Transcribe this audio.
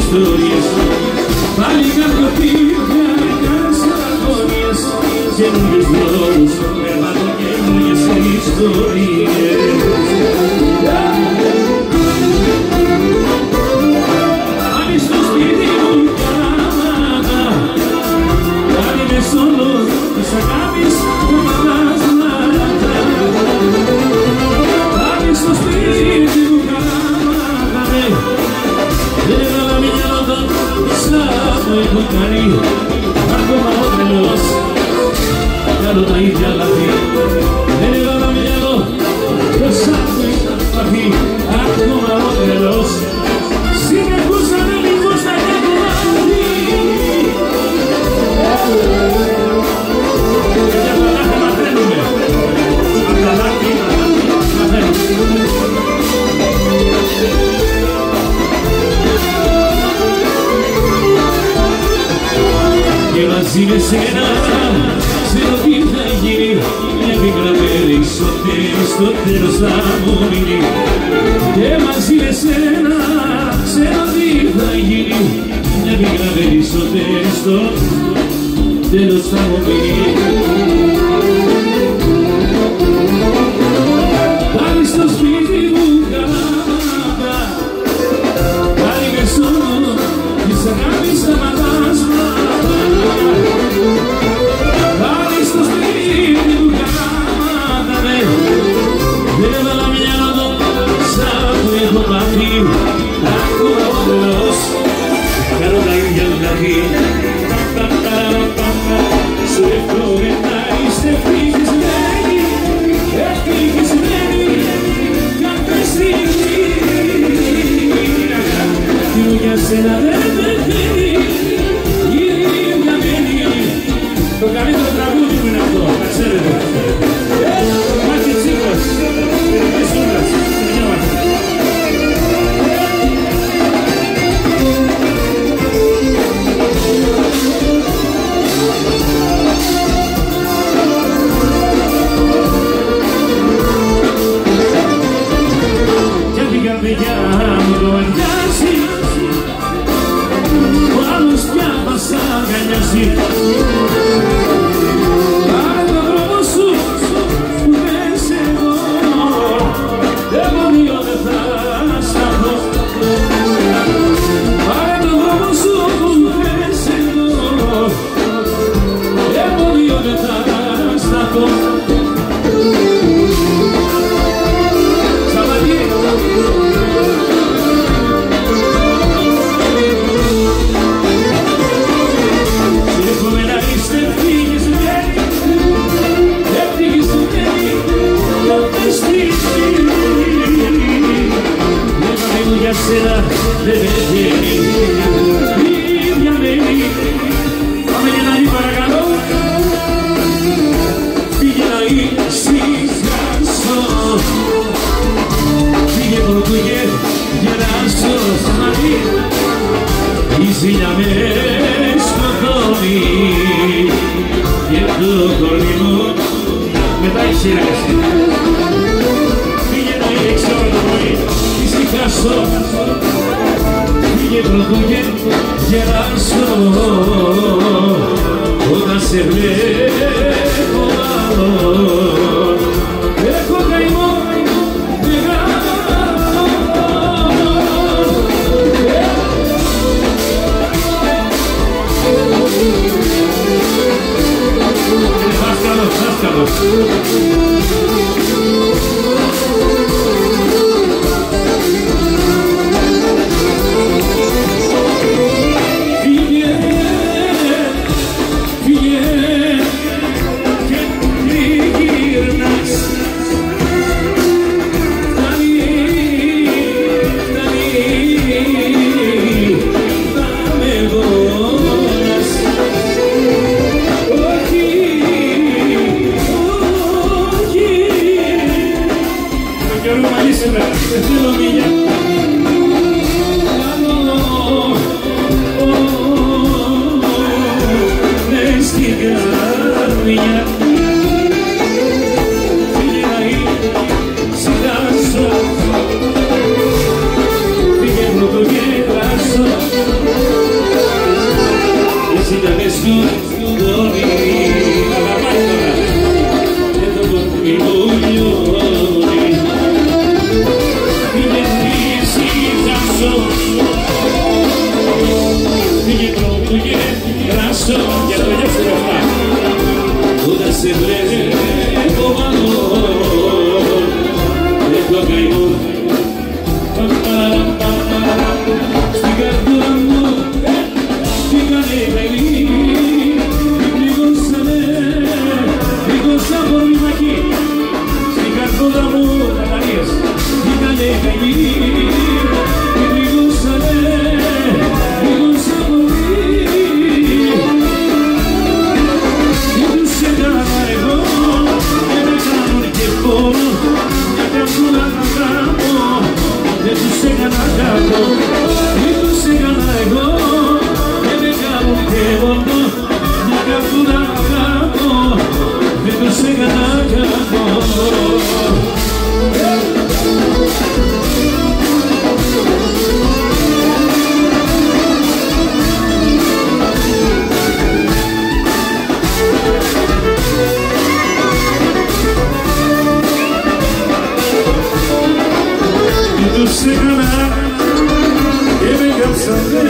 ιστορίες. Πάλι κάποιο πήγα, κάνεις αγωνίες, καινούριους δρόμους, περπατώ καινούριες ιστορίες. Πάλι στο σπίτι μου κάματα, πάλι με σόλο της αγάπης που μαλάσματα. Πάλι στο σπίτι μου κάματα, δεν έβαλα μυαλό το σαν που έχω κάνει. Ακόμα ο τρελός, κάνω τα ίδια λάθη. Δεν έβαλα μυαλό το σαν που είχα πάθει. Ακόμα ο τρελός, συνεχώς ανελίγος να κάνω λάθη. Για τα λάθη μαθαίνουμε, απ' τα λάθη μαθαίνουμε. Και μαζί με σένα ξέρω τι θα γίνει. Μια πίκρα περισσότερη στο τέλος θα μου μείνει. Και μαζί με σένα ξέρω τι θα γίνει. Μια πίκρα περισσότερη στο τέλος θα μου μείνει. Πάλι στο σπίτι μου κάματα, πάλι με σώμα της αγάπης τα μαθάσματα. Πάλι στο σπίτι μου κάματα, δεν έβαλα μυαλό το σαν που έχω πάθει. Ακόμα ο τρελός, κάνω τα ίδια λάθη. Σου έχω μετά είστε ευτυχισμένοι, ευτυχισμένοι κάθε στιγμή. Τι μου για σένα δεν πεθαίνει, η ίδια μένει. Το καλύτερο τραγούδι μου είναι αυτό, να ξέρετε. Μάτι Τσίπρας, Ελληνική Σούδρας, μια μάτι. Κι αν την καρδιά μου το αγκάζει, ο άλλος πια μας αγκαλιάζει. Πάρε τον δρόμο σου που θες εγώ, εγώ δύο δεν θα σταθώ. Πάρε τον δρόμο σου που θες εγώ, εγώ δύο δεν θα σταθώ. Για σένα δεν πεθαίνει, η ίδια μένει. Πάμε για να δει παρακαλώ. Πήγε να ησυχάσω, πήγε πρωτούγε γεράσω. Σταματή, η ζήλια με σκοτώνει και το κορμί μου μετά η σειρά εσύ. Πήγε να ρίξω το πρωί, ησυχάσω, πήγε πρωτούγε γεράσω. Όταν σε βλέπω άλλο, έχω καημό μεγάλο. Άσκαλος, άσκαλος. Φύγε, φύγε και abrazo. Y si te ves dormir, a la máquina, te toco mi buñoni. Y me necesito, y me pronto y el brazo, ya se me va. Toda se breve como amor, de tu caimón. Stiga tu amor, stiga de feliz, digo sabor mi maqui. Stiga tu amor, Daniel, stiga de feliz, digo sabor mi. Y tu se gana ego, e me cano di che buono, e te pula cantamo. E tu sei ganato, e tu sei ganato, e me cavo di te volto, mi captura capo, e tu sei ganato. E tu sei ganato, e me captura